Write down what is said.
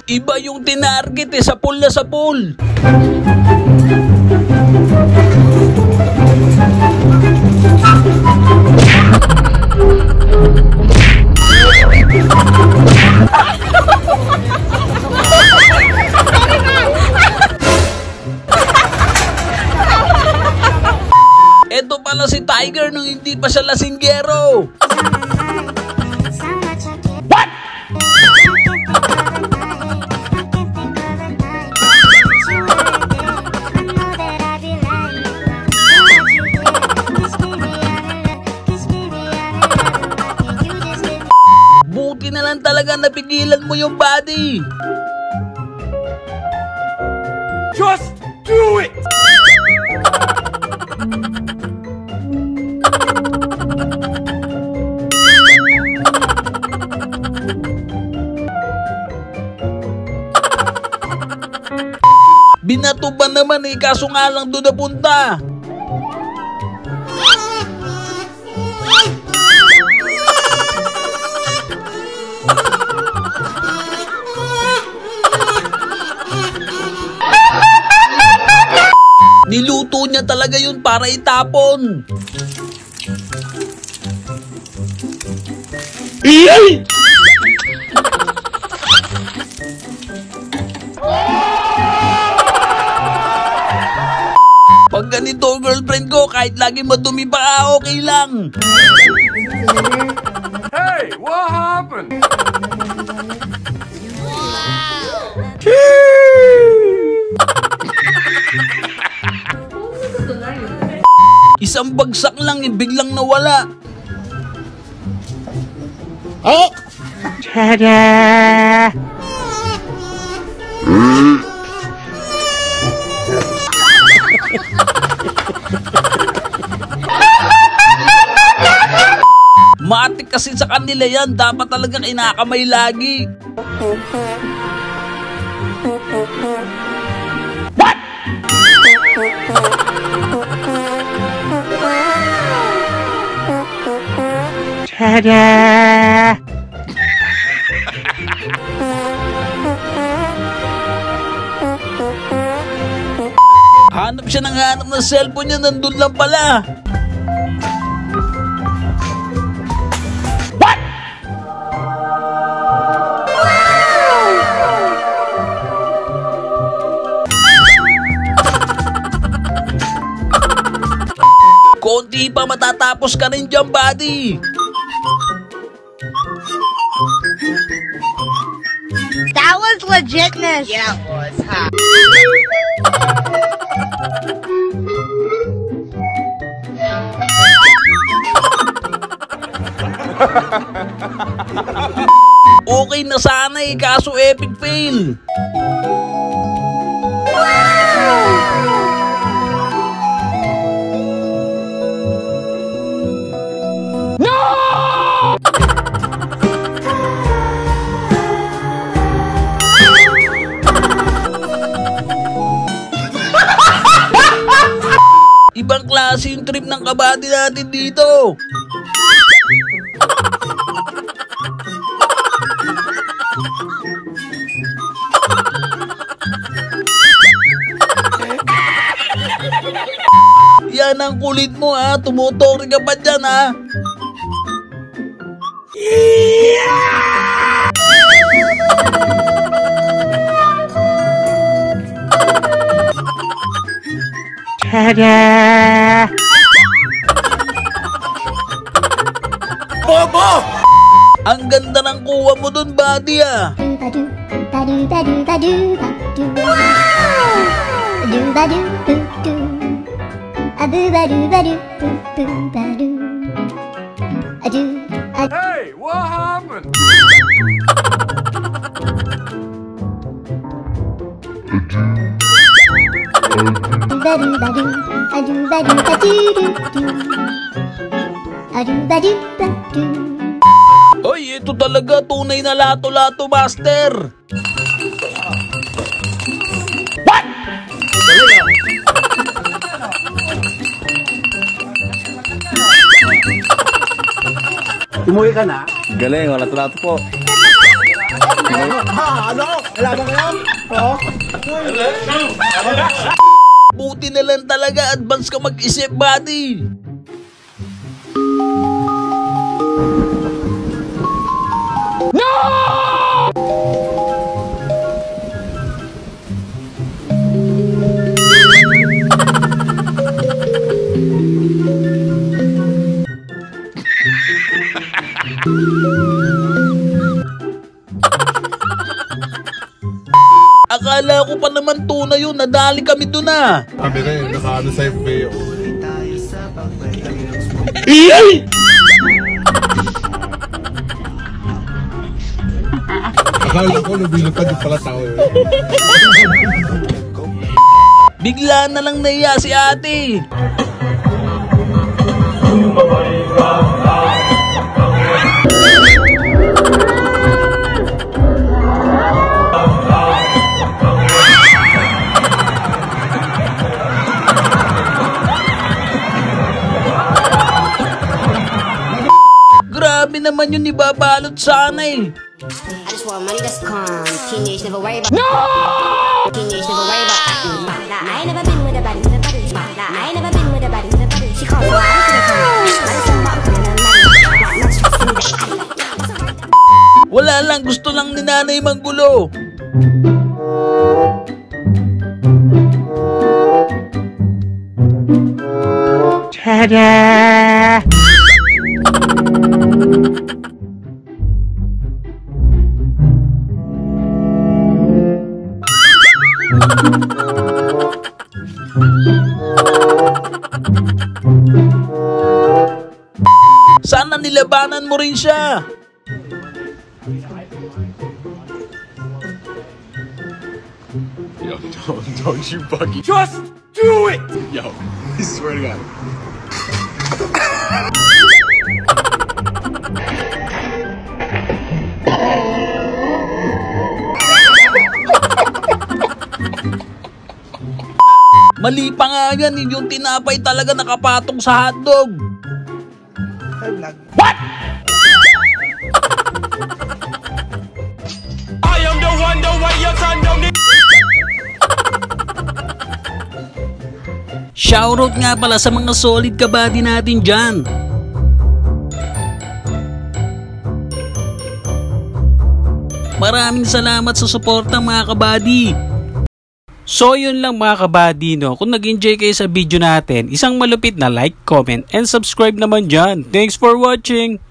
Iba yung tinarget sa pool na sa pool. Eto pala si Tiger nung hindi pa siya lasinggero. What? Buti na lang talaga napigilan mo yung body. Just do it! Binato ba naman kaso nga lang doon napunta. Niluto niya talaga yun para itapon. Iyay! Pag ganito girlfriend ko, kahit lagi madumi pa, okay lang. Hey, what happened? Isang bagsak lang, biglang nawala. Oh! Tada! Matik kasi sa kanila yan, dapat talagang inakamay lagi. What? Tada! Hanap siya ng hanap ng cellphone niya, nandun lang pala. What? Konti pa matatapos ka rin dyan, buddy. That was legitness. Yeah, it was, huh? Okay na sana kaso epic fail. No! Ibang klase yung trip ng kabady natin dito. Yan ang kulit mo ha, tumutori ka pa dyan ha. Tada! Bobo! Ang ganda ng kuha mo dun, buddy ah. Hey, what happened? Hoy, ito talaga tunay na lato-lato master. What? Umuwi ka na? Galing, wala lato po. Ano? Wala ba kayo? Oo. Buti na lang talaga advance ka mag-isip, buddy. Akala ko pa naman tuna yun, nadali kami doon ah. Kami rin, nakaano sa FB. Akala ko, nabilutad yung pala tao eh. Bigla na lang naiya si ate. Grabe naman yun, ibabalot sana eh. I just want money that's calm. Teenage never worry about. No! Teenage never worry about. I ain't never been with a body. I ain't never been with a body. She calls me. Wala lang, gusto lang ni nanay manggulo. Tada! Sana nilabanan mo rin siya. Yo, don't you fucking... Just do it! Yo, I swear to God. Mali pa nga yan, yung tinapay talaga nakapatong sa hotdog. I am the one, the way your son don't need. Shoutout nga pala sa mga solid kabady natin dyan. Maraming salamat sa suporta mga kabady. So yun lang mga kabady, no? Kung nag-enjoy kayo sa video natin, isang malupit na like, comment, and subscribe naman dyan. Thanks for watching!